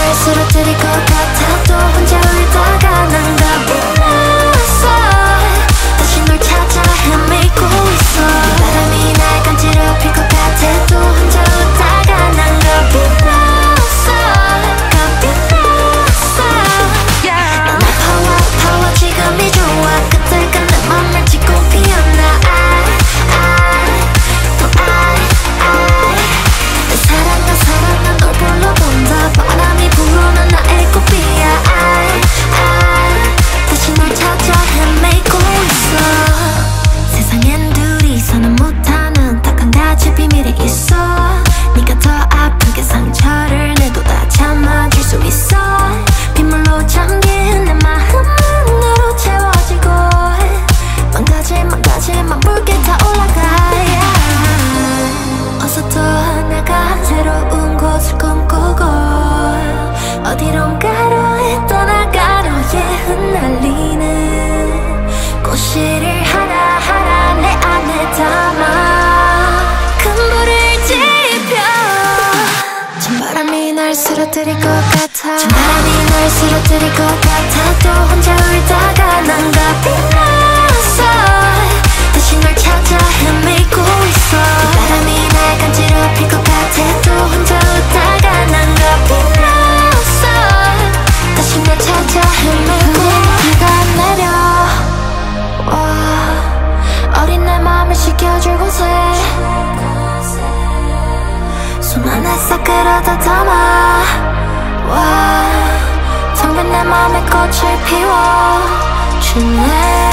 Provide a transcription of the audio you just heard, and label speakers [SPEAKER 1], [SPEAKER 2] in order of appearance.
[SPEAKER 1] 날 쓰러뜨릴 것 같아. 또 혼자 울다가 난 겁이 났어. 다시 널 찾아 헤매고 있어. 바람이 날 간지럽힐 것 같아. 또 혼자 웃다가 난 겁이 났어. 겁이 났어. 난 아파와 지금이 좋아. 그때가 내 맘을 짚고 피었나. 사랑아 널 불러본다. 바람이 불어난 나의 꽃비야. 다시 널 찾아 헤매고 있어. 세상엔 둘이서는 못하는 딱 한 가지 비밀이 있어. 네가 더 아프게 상처를 내도 다 참아줄 수 있어. 빗물로 잠긴 내 마음은 너로 채워지고 망가지만 붉게 타올라가. 어서 떠나가. 새로운 곳을 꿈꾸고 어디론가로 떠나가. 너의 흩날리는 꽃씨를 하나하나 내 안에 담아 큰 불을 지펴. 찬바람이 날 쓰러뜨릴 것 같아. 찬바람이 날 쓰러뜨릴 것 같아. 또 혼자 울다가 난 겁이 났어. 다시 널 찾아 헤매고 있어. 바람이 날 간지럽힐 것 같아. 또 혼자 웃다가 난 겁이 났어. 다시 널 찾아 헤매고. 비가 내려와 어린 내 맘을 식혀줄 곳에 손 안에 싹 끌어다 담아 와. 텅 빈 내 맘에 꽃을 피워줄래.